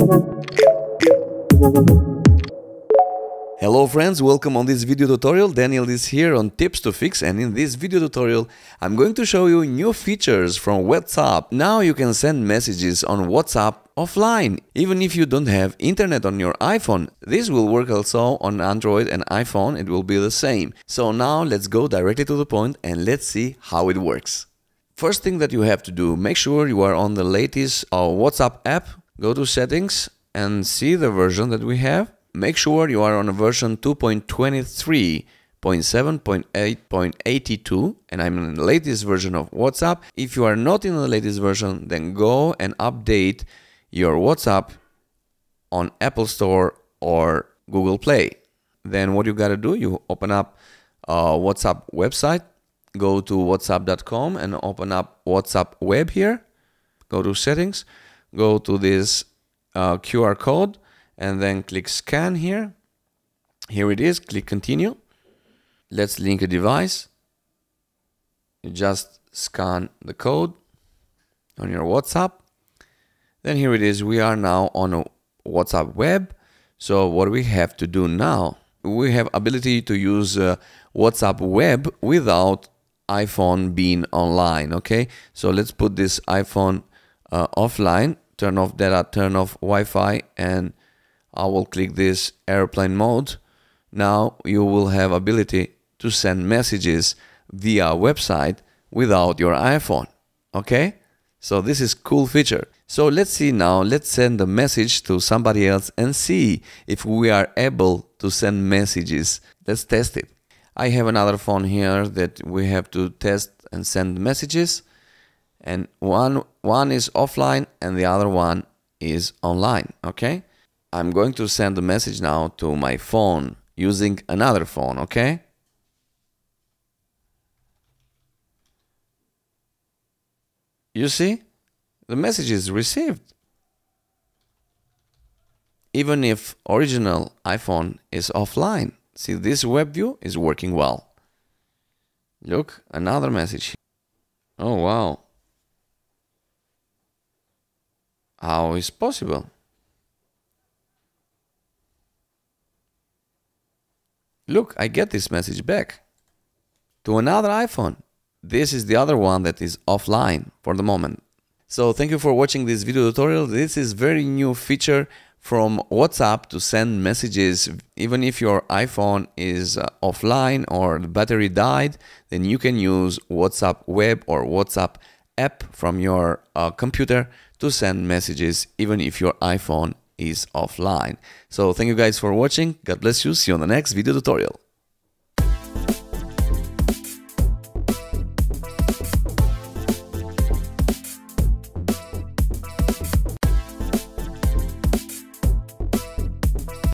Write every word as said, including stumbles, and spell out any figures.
Hello friends, welcome on this video tutorial. Daniel is here on Tips to Fix, and in this video tutorial I'm going to show you new features from WhatsApp. Now you can send messages on WhatsApp offline, even if you don't have internet on your iPhone. This will work also on Android and iPhone, it will be the same. So now let's go directly to the point and let's see how it works. First thing that you have to do, make sure you are on the latest uh, WhatsApp app. Go to settings and see the version that we have. Make sure you are on a version two point twenty-three point seven point eight point eighty-two, and I'm in the latest version of WhatsApp. If you are not in the latest version, then go and update your WhatsApp on Apple Store or Google Play. Then what you gotta do, you open up a WhatsApp website, go to whatsapp dot com and open up WhatsApp web here. Go to settings, go to this uh, Q R code, and then click scan here. Here it is, click continue. Let's link a device. You just scan the code on your WhatsApp. Then here it is, we are now on a WhatsApp web. So what we have to do now, we have ability to use uh, WhatsApp web without iPhone being online, okay? So let's put this iPhone uh, offline, turn off data, turn off Wi-Fi, and I will click this airplane mode. Now you will have ability to send messages via website without your iPhone. Okay? So this is cool feature. So let's see now, let's send a message to somebody else and see if we are able to send messages. Let's test it. I have another phone here that we have to test and send messages. And one, one is offline and the other one is online. Okay? I'm going to send a message now to my phone using another phone, okay? You see? The message is received. Even if original iPhone is offline. See, this web view is working well. Look, another message. Oh, wow. How is possible? Look, I get this message back to another iPhone. This is the other one that is offline for the moment. So thank you for watching this video tutorial. This is very new feature from WhatsApp to send messages. Even if your iPhone is uh, offline or the battery died, then you can use WhatsApp web or WhatsApp app from your uh, computer to send messages even if your iPhone is offline. So thank you guys for watching. God bless you. See you on the next video tutorial.